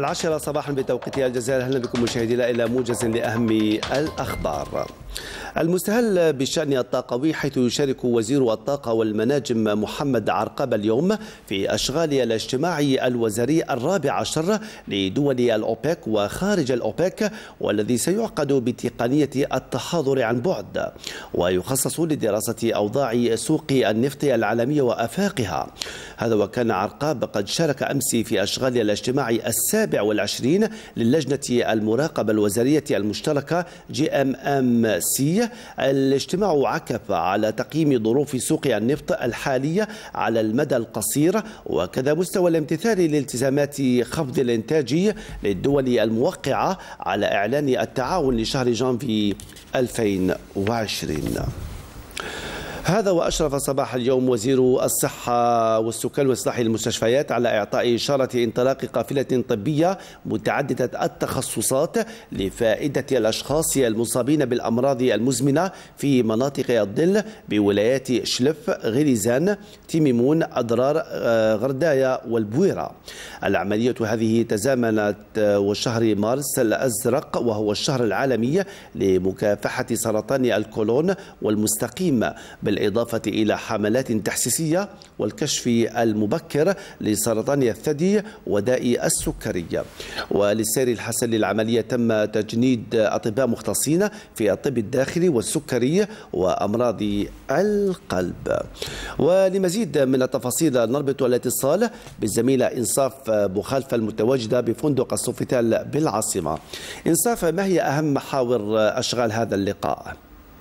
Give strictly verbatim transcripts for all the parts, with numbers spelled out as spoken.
العاشرة صباحا بتوقيت الجزائر. أهلا بكم مشاهدينا إلى موجز لأهم الأخبار. المستهل بشأن الطاقوي، حيث يشارك وزير الطاقة والمناجم محمد عرقاب اليوم في أشغال الاجتماع الوزاري الرابع عشر لدول الأوبك وخارج الأوبك، والذي سيعقد بتقنية التحاضر عن بعد، ويخصص لدراسة أوضاع سوق النفط العالمية وآفاقها. هذا وكان عرقاب قد شارك أمس في أشغال الاجتماع السابع والعشرين للجنة المراقبة الوزارية المشتركة جي إم إم سي. الاجتماع عكف على تقييم ظروف سوق النفط الحالية على المدى القصير، وكذا مستوى الامتثال لالتزامات خفض الإنتاج للدول الموقعة على إعلان التعاون لشهر جانفي ألفين وعشرين. هذا وأشرف صباح اليوم وزير الصحة والسكان وإصلاح المستشفيات على إعطاء إشارة انطلاق قافلة طبية متعددة التخصصات لفائدة الأشخاص المصابين بالأمراض المزمنة في مناطق الظل بولايات شلف، غليزان، تيميمون، أضرار، غرداية والبويرة. العملية هذه تزامنت وشهر مارس الأزرق، وهو الشهر العالمي لمكافحة سرطان الكولون والمستقيم، بالإضافة إلى حملات تحسيسية والكشف المبكر لسرطان الثدي وداء السكري. وللسير الحسن للعملية تم تجنيد أطباء مختصين في الطب الداخلي والسكري وأمراض القلب. ولمزيد من التفاصيل نربط الاتصال بالزميلة إنصاف بوخالفة المتواجدة بفندق السوفيتال بالعاصمة. إنصاف، ما هي أهم محاور أشغال هذا اللقاء؟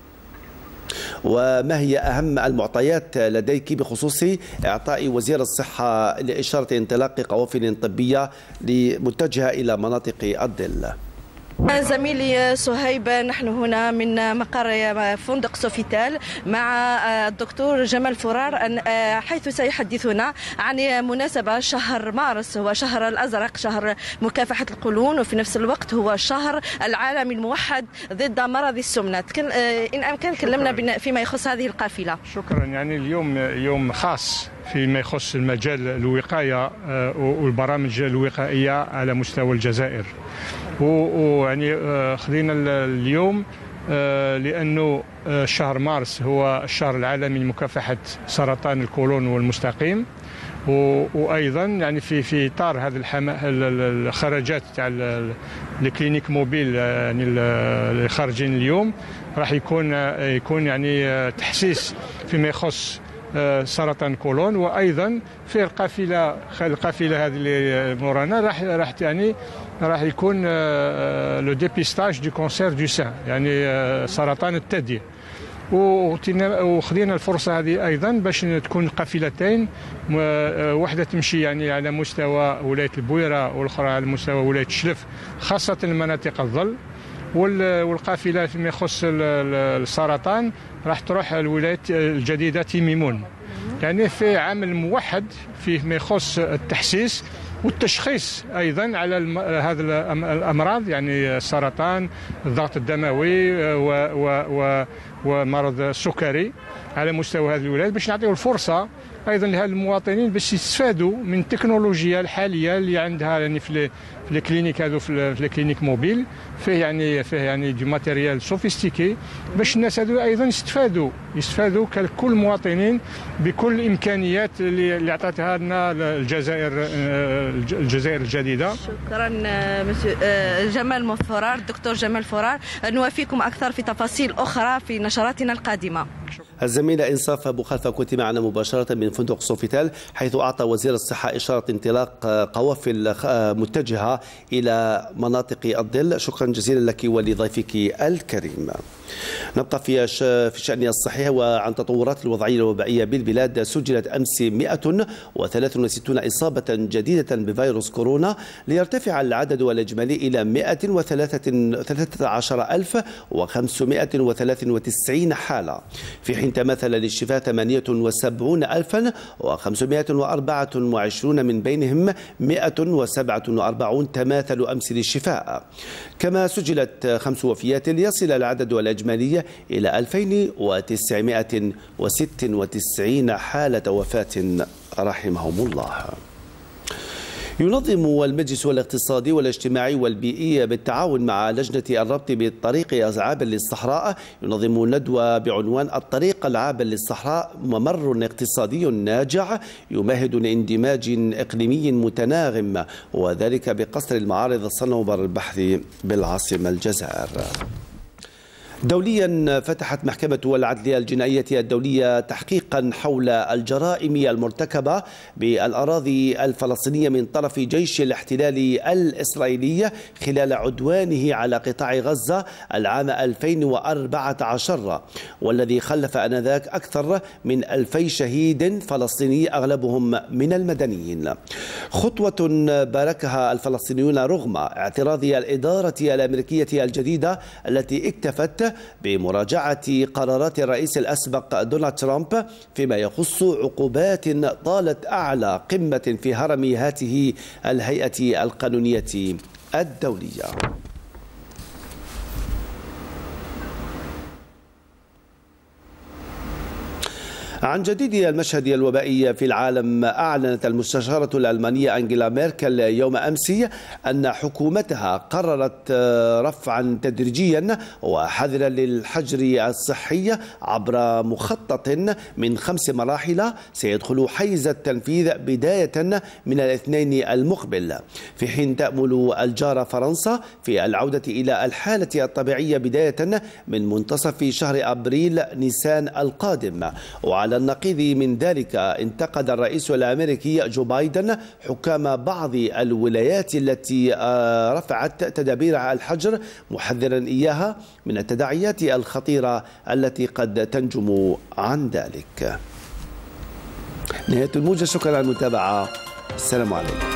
وما هي أهم المعطيات لديك بخصوص إعطاء وزير الصحة لإشارة انطلاق قوافل طبية متجهة إلى مناطق الظل؟ زميلي صهيب، نحن هنا من مقر فندق سوفيتال مع الدكتور جمال فرار، حيث سيحدثنا عن مناسبة شهر مارس، هو شهر الأزرق، شهر مكافحة القولون، وفي نفس الوقت هو الشهر العالمي الموحد ضد مرض السمنة. إن أمكن كلمنا فيما يخص هذه القافلة. شكرا. يعني اليوم يوم خاص فيما يخص المجال الوقاية والبرامج الوقائية على مستوى الجزائر، ويعني خلينا اليوم لأنه شهر مارس هو الشهر العالمي لمكافحة سرطان الكولون والمستقيم، وايضا يعني في في اطار هذه الخرجات تاع الكلينيك موبيل يعني اللي خارجين اليوم، راح يكون يكون يعني تحسيس فيما يخص سرطان كولون، وايضا في القافله القافله هذه اللي مورانا راح راح يعني راح يكون لو ديبيستاج دو كونسير دو سان، يعني سرطان الثدي. وخذينا الفرصه هذه ايضا باش تكون قافلتين، واحده تمشي يعني على مستوى ولايه البويره والاخرى على مستوى ولايه شلف، خاصه مناطق الظل. والقافله فيما يخص السرطان راح تروح الولايه الجديده تيميمون، يعني في عمل موحد فيما يخص التحسيس والتشخيص ايضا على هذه الامراض، يعني السرطان، الضغط الدموي و و و ومرض السكري على مستوى هذه الولايات، باش نعطيو الفرصه ايضا لهذ المواطنين باش يستفادوا من التكنولوجيا الحاليه اللي عندها يعني في في الكلينيك هذو في الكلينيك موبيل، فيه يعني فيه يعني دي ماتيريال سوفيستيكي باش الناس هذو ايضا يستفادوا يستفادوا كل المواطنين بكل الامكانيات اللي اللي عطاتها لنا الجزائر الجزائر الجديده. شكرا جمال فرار، الدكتور جمال فرار. نوافيكم اكثر في تفاصيل اخرى في نشراتنا القادمه. الزميلة إنصاف بوخالفة كنت معنا مباشرة من فندق سوفيتال، حيث أعطى وزير الصحة إشارة انطلاق قوافل متجهة إلى مناطق الظل. شكرا جزيلا لك ولضيفك الكريم. نبقى في في شأن الصحي وعن تطورات الوضعية الوبائية بالبلاد. سجلت أمس مئة وثلاثة وستين إصابة جديدة بفيروس كورونا، ليرتفع العدد الإجمالي إلى مئة وثلاثة عشر ألف وخمسمئة وثلاثة وتسعين حالة، في حين تمثل للشفاء ثمانية وسبعين ألفا وخمسمئة وأربعة وعشرين، من بينهم مئة وسبعة وأربعين تماثل أمس للشفاء. كما سجلت خمس وفيات، ليصل العدد الإجمالي إلى ألفين وتسعمئة وستة وتسعين حالة وفاة رحمهم الله. ينظم المجلس الاقتصادي والاجتماعي والبيئي بالتعاون مع لجنة الربط بالطريق العابر للصحراء ينظم ندوة بعنوان الطريق العابر للصحراء ممر اقتصادي ناجع يمهد لاندماج إقليمي متناغم، وذلك بقصر المعارض الصنوبر البحري بالعاصمة الجزائر. دوليا، فتحت محكمة العدل الجنائية الدولية تحقيقا حول الجرائم المرتكبة بالأراضي الفلسطينية من طرف جيش الاحتلال الإسرائيلي خلال عدوانه على قطاع غزة العام ألفين وأربعة عشر، والذي خلف آنذاك أكثر من ألفي شهيد فلسطيني أغلبهم من المدنيين. خطوة باركها الفلسطينيون رغم اعتراض الإدارة الأمريكية الجديدة التي اكتفت بمراجعة قرارات الرئيس الأسبق دونالد ترامب فيما يخص عقوبات طالت أعلى قمة في هرم هاته الهيئة القانونية الدولية. عن جديد المشهد الوبائي في العالم، أعلنت المستشارة الألمانية أنجيلا ميركل يوم أمس أن حكومتها قررت رفعا تدريجيا وحذرا للحجر الصحي عبر مخطط من خمس مراحل سيدخل حيز التنفيذ بداية من الاثنين المقبل، في حين تأمل الجارة فرنسا في العودة إلى الحالة الطبيعية بداية من منتصف شهر أبريل نيسان القادم. وعلى على النقيض من ذلك، انتقد الرئيس الأمريكي جو بايدن حكام بعض الولايات التي رفعت تدابير الحجر، محذرا إياها من التداعيات الخطيرة التي قد تنجم عن ذلك. نهاية الموجة، شكرا على المتابعة، السلام عليكم.